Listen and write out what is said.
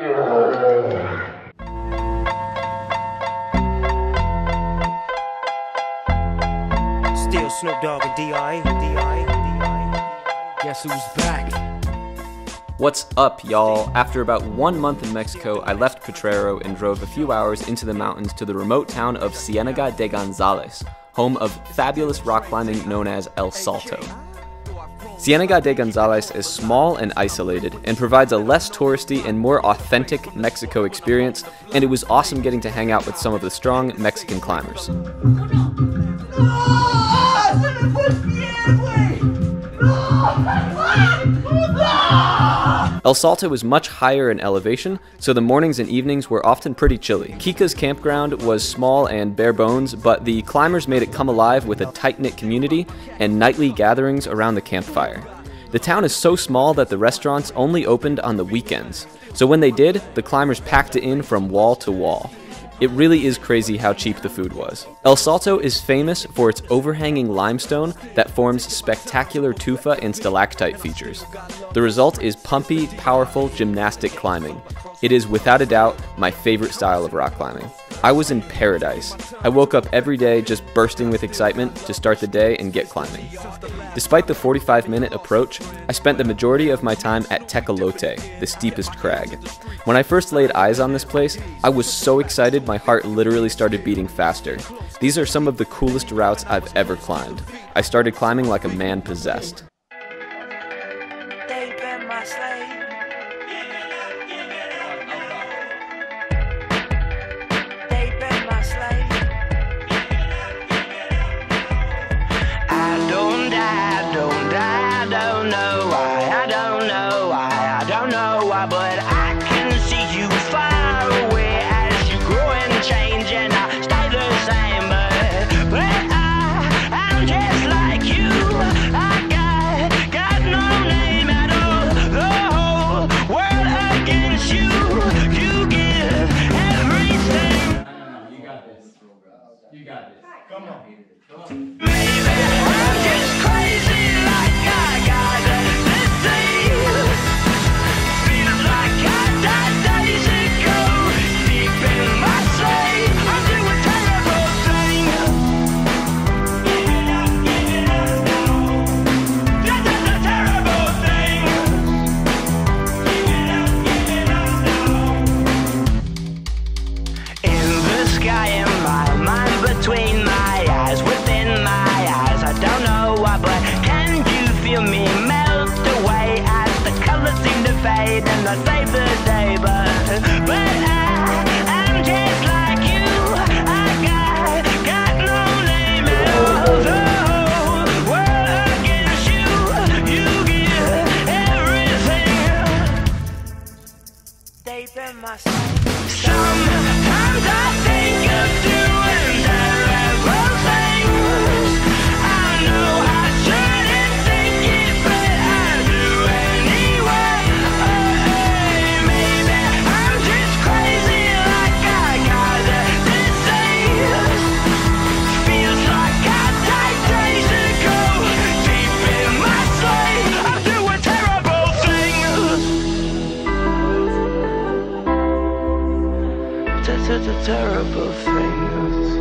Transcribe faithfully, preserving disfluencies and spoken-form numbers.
Still Snoop Dogg and D I Guess who's back? What's up, y'all? After about one month in Mexico, I left Potrero and drove a few hours into the mountains to the remote town of Ciénaga de González, home of fabulous rock climbing known as El Salto. Ciénaga de González is small and isolated and provides a less touristy and more authentic Mexico experience, and it was awesome getting to hang out with some of the strong Mexican climbers. El Salto is much higher in elevation, so the mornings and evenings were often pretty chilly. Kika's campground was small and bare bones, but the climbers made it come alive with a tight-knit community and nightly gatherings around the campfire. The town is so small that the restaurants only opened on the weekends, so when they did, the climbers packed it in from wall to wall. It really is crazy how cheap the food was. El Salto is famous for its overhanging limestone that forms spectacular tufa and stalactite features. The result is pumpy, powerful gymnastic climbing. It is without a doubt my favorite style of rock climbing. I was in paradise. I woke up every day just bursting with excitement to start the day and get climbing. Despite the forty-five minute approach, I spent the majority of my time at Tecolote, the steepest crag. When I first laid eyes on this place, I was so excited my heart literally started beating faster. These are some of the coolest routes I've ever climbed. I started climbing like a man possessed. They've been my slave. They've been my slave. I don't die, I don't die, I don't know why, I don't know why, I don't know why, but I can see you far away as you grow and change, and I stay the same, but, but I, I'm just like you. I got, got no name at all, the whole world against you, you give everything. You got this. You got this. Come on. Come on. Maybe I'm just crazy like I got this thing. Feels like I died days ago. Deep in my sleep, I do a terrible thing. Give it up, give it up now. That's a terrible thing. Give it up, give it up now. In the sky, in my mind, between my eyes, within my eyes, I don't know why, but can you feel me melt away as the colors seem to fade and I save the day, but, but I, I'm just like you. I got, got no name at all, the whole world against you, you give everything. They've been my side. Sometimes I think of doing terrible things. I know I shouldn't think it, but I do anyway. Oh, hey, maybe I'm just crazy like I got a disease. Feels like I died days ago. Deep in my sleep, I'm doing terrible things. That's a terrible thing.